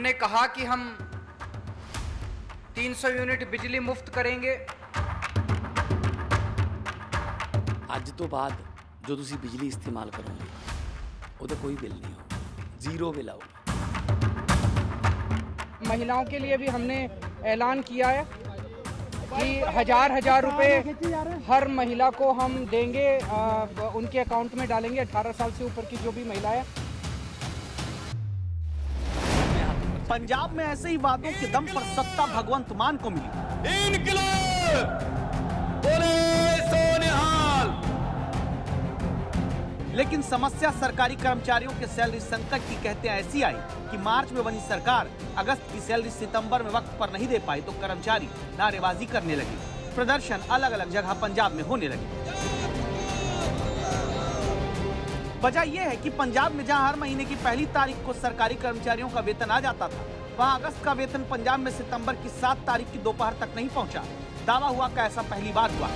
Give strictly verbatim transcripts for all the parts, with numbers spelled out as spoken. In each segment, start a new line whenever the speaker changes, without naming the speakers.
हमने कहा कि हम तीन सौ यूनिट बिजली मुफ्त करेंगे।
ਅੱਜ ਤੋਂ ਬਾਅਦ जो ਤੁਸੀਂ बिजली इस्तेमाल करोगे ਉਹਦਾ कोई बिल नहीं होगा, जीरो बिल आऊगा।
महिलाओं के लिए भी हमने ऐलान किया है कि हजार हजार रुपए हर महिला को हम देंगे, आ, उनके अकाउंट में डालेंगे। अठारह साल से ऊपर की जो भी महिला है।
पंजाब में ऐसे ही वादों के दम पर सत्ता भगवंत मान को मिली। लेकिन समस्या सरकारी कर्मचारियों के सैलरी संकट की कहते हैं ऐसी आई कि मार्च में बनी सरकार अगस्त की सैलरी सितंबर में वक्त पर नहीं दे पाई तो कर्मचारी नारेबाजी करने लगे। प्रदर्शन अलग अलग जगह पंजाब में होने लगे। वजह यह है कि पंजाब में जहां हर महीने की पहली तारीख को सरकारी कर्मचारियों का वेतन आ जाता था, वहां अगस्त का वेतन पंजाब में सितंबर की सात तारीख की दोपहर तक नहीं पहुंचा। दावा हुआ कि ऐसा पहली बार हुआ।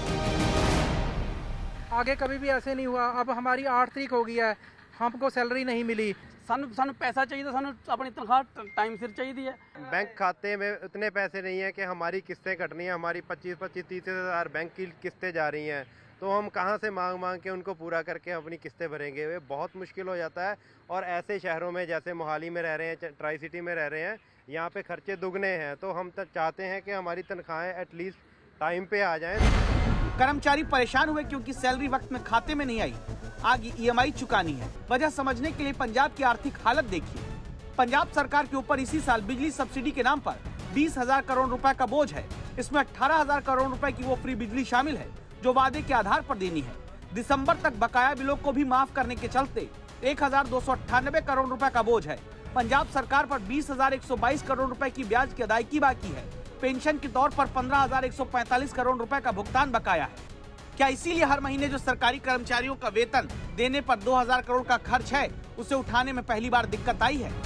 आगे कभी भी ऐसे नहीं हुआ। अब हमारी आठ तारीख हो गई है, हमको सैलरी नहीं मिली।
सानू सानू पैसा चाहिए था, सानू अपनी तनख्वाह टाइम सिर चाहिए है।
बैंक खाते में उतने पैसे नहीं है कि हमारी किस्तें कटनी है। हमारी पच्चीस पच्चीस तीस हज़ार बैंक की किस्तें जा रही हैं, तो हम कहाँ से मांग मांग के उनको पूरा करके अपनी किस्तें भरेंगे। वे बहुत मुश्किल हो जाता है। और ऐसे शहरों में जैसे मोहाली में रह रहे हैं, ट्राई सिटी में रह रहे हैं, यहाँ पे खर्चे दुगने हैं। तो हम तक चाहते हैं कि हमारी तनख्वाहें एटलीस्ट टाइम पे आ जाएं।
कर्मचारी परेशान हुए क्योंकि सैलरी वक्त में खाते में नहीं आई। आगे ई एम आई चुकानी है। वजह समझने के लिए पंजाब की आर्थिक हालत देखिए। पंजाब सरकार के ऊपर इसी साल बिजली सब्सिडी के नाम पर बीस हजार करोड़ रुपए का बोझ है। इसमें अठारह हजार करोड़ रुपए की वो फ्री बिजली शामिल है जो वादे के आधार पर देनी है। दिसंबर तक बकाया बिलों को भी माफ करने के चलते एक हजार दो सौ अट्ठानबे करोड़ रुपए का बोझ है। पंजाब सरकार पर बीस हजार एक सौ बाईस करोड़ रुपए की ब्याज की अदायगी बाकी है। पेंशन के तौर पर पंद्रह हजार एक सौ पैंतालीस करोड़ रुपए का भुगतान बकाया है। क्या इसीलिए हर महीने जो सरकारी कर्मचारियों का वेतन देने पर दो हजार करोड़ का खर्च है, उसे उठाने में पहली बार दिक्कत आई है?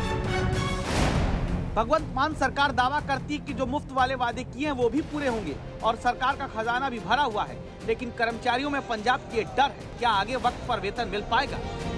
भगवंत मान सरकार दावा करती है कि जो मुफ्त वाले वादे किए हैं वो भी पूरे होंगे और सरकार का खजाना भी भरा हुआ है, लेकिन कर्मचारियों में पंजाब की डर है क्या आगे वक्त पर वेतन मिल पाएगा।